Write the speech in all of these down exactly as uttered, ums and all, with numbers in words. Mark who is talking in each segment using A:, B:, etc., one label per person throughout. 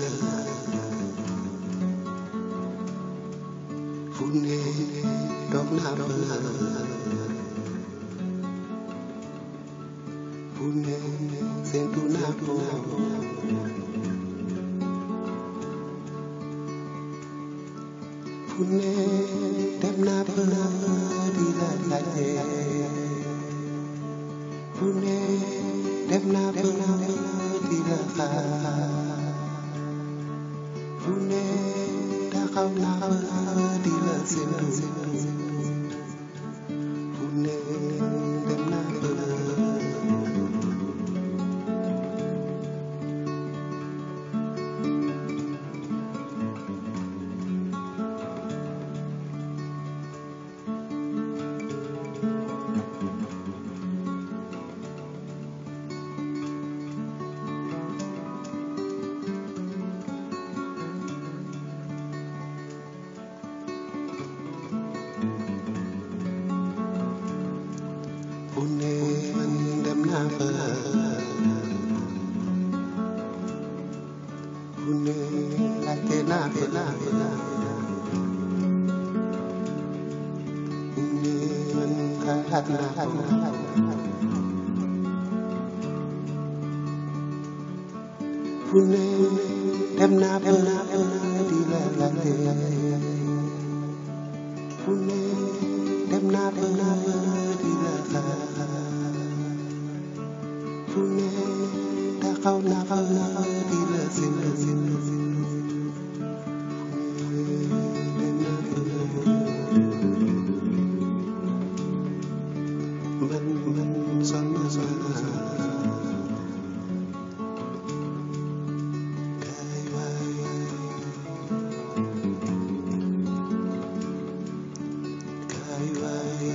A: fu ne toog naa fa fu ne séntu naa ko fu ne dem naa fa di la laajte fu ne dem naa fa di la xaar fu ne taxaw naa fa di la séntu fu ne dem naa fa fu ne dem naa fa fu ne laajte naa fa fu ne man xalaat naa ko fu ne dem naa fa di la laajte fu ne dem naa fa di la xaar fu ne taxaw naa fa di la séntu man man sonn naa kaay waay kaay waay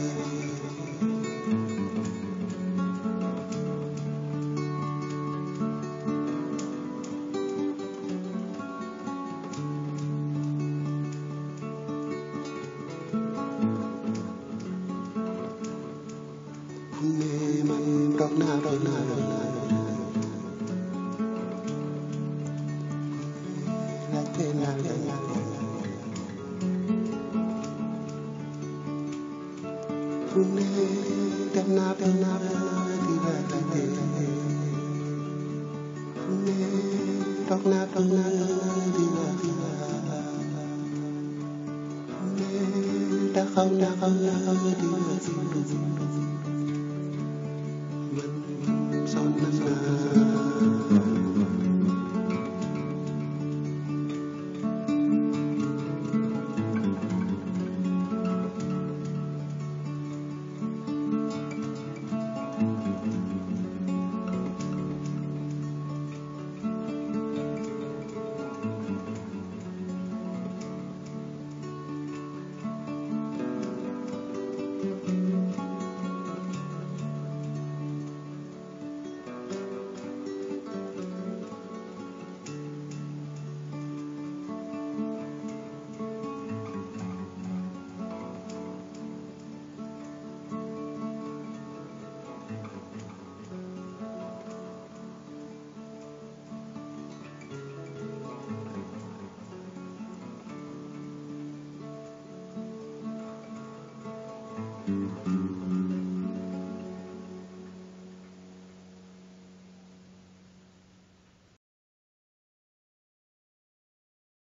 A: fu ne man toog naa toog naa laajte naa la fu ne dem naa dem naa di la laajte fu ne toog naa toog naa di la xaar fu ne taxaw naa di la séntu man sonn naa